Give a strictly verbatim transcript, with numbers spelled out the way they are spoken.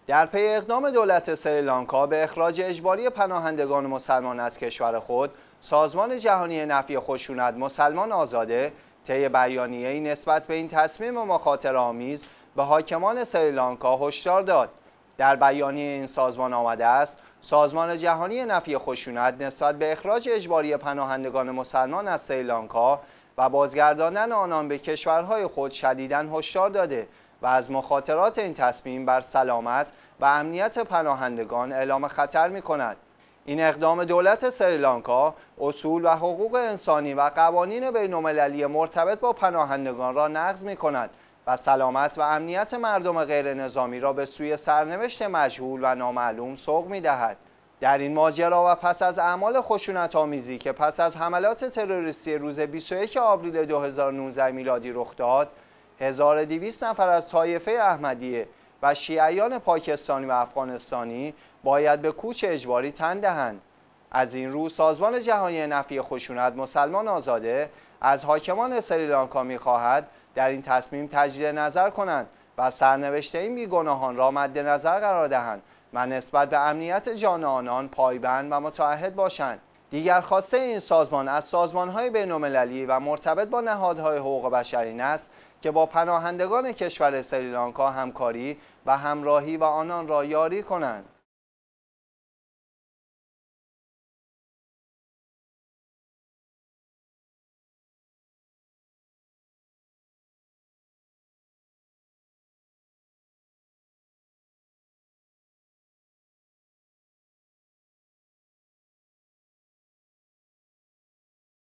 در پی اقدام دولت سریلانکا به اخراج اجباری پناهندگان مسلمان از کشور خود، سازمان جهانی نفی خشونت مسلمان آزاده طی بیانیه‌ای نسبت به این تصمیم مخاطره‌آمیز به حاکمان سریلانکا هشدار داد. در بیانیه این سازمان آمده است: سازمان جهانی نفی خشونت نسبت به اخراج اجباری پناهندگان مسلمان از سریلانکا و بازگرداندن آنان به کشورهای خود شدیداً هشدار داده و از مخاطرات این تصمیم بر سلامت و امنیت پناهندگان اعلام خطر می‌کند. این اقدام دولت سریلانکا اصول و حقوق انسانی و قوانین بین‌المللی مرتبط با پناهندگان را نقض می‌کند و سلامت و امنیت مردم غیر نظامی را به سوی سرنوشت مجهول و نامعلوم سوق می‌دهد. در این ماجرا و پس از اعمال خشونت‌آمیزی که پس از حملات تروریستی روز بیست و یکم آوریل دو هزار و نوزده میلادی رخ داد، هزار و دویست نفر از طایفه احمدیه و شیعیان پاکستانی و افغانستانی باید به کوچ اجباری تن دهند. از این رو سازمان جهانی نفی خشونت مسلمان آزاده از حاکمان سریلانکا می‌خواهد در این تصمیم تجدید نظر کنند و سرنوشت این بیگناهان را مد نظر قرار دهند و نسبت به امنیت جان آنان پایبند و متعهد باشند. دیگر خواسته این سازمان از سازمان‌های بین‌المللی و مرتبط با نهادهای حقوق بشر این است که با پناهندگان کشور سریلانکا همکاری و همراهی و آنان را یاری کنند.